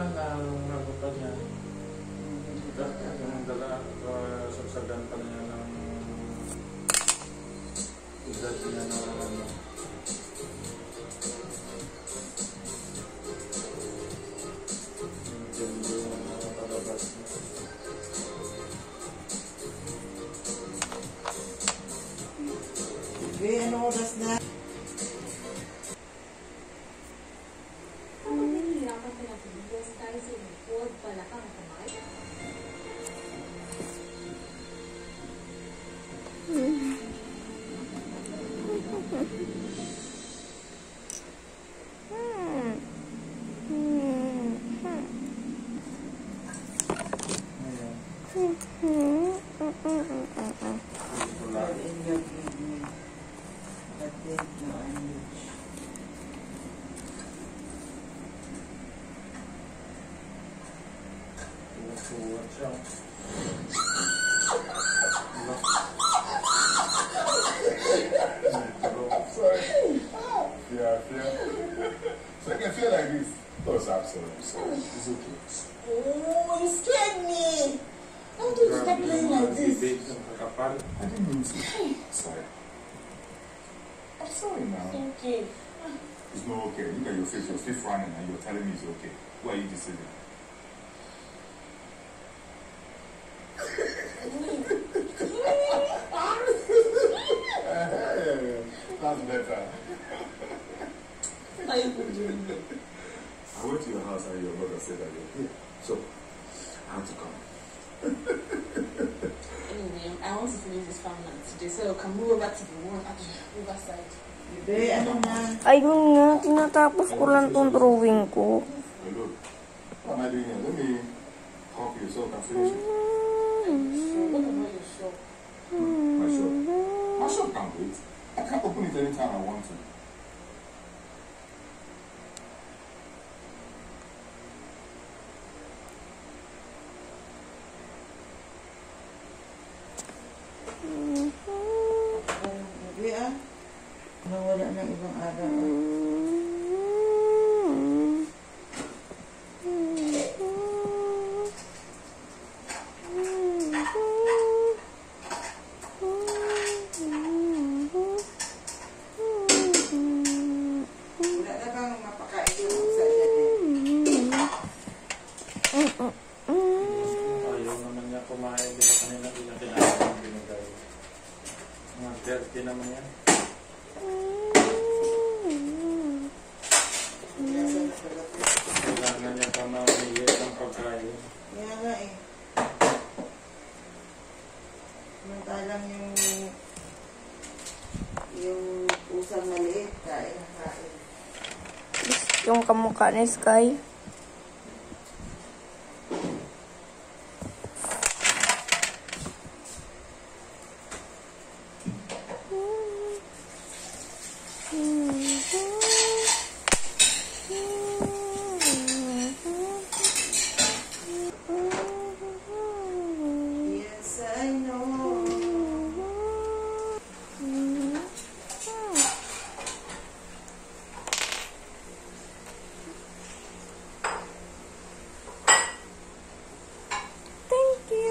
na ano pa niya. Yung dala, sagsagan pa niya ng edad niya na ano. Yung palabas niya. Ano oras na? Kapag nahihirapan ka ng piligas dahil sa huwag pala kang kamay? Suwat siya. Sorry. Yeah, so I can feel like this. Oh, it's absolutely sorry. It's okay. Oh, you scared me. How do you stop playing like this? I didn't mean to. Sorry. I'm sorry now. It's okay. It's not okay. Look at your face. You're still frowning and you're telling me it's okay. Why are you deceiving? That's better. How you doing? I went to your house and your mother said that you're here. So, I had to come. Anyway, I want to finish this farmland today, so I can move over to the one at the riverside. Bebe, ano na? Ayun nga, tinatapos ko lang tong drawing ko. Hey, look. What am I doing here? Let me help you so I can finish it. What about your shop? My shop. My shop can't wait. I can't open it anytime I want to. Bebe, nawala ng ibang araw. Ayaw naman niya kumain. Di ba kanina kinakain ng binigay? Mga 30 naman yan. Kailangan niya pa mamili ng pagkain. Kaya nga eh. Samantalang yung usang maliit, kain na kain. Yung kamukha ni Sky. Yes, I know. Thank you.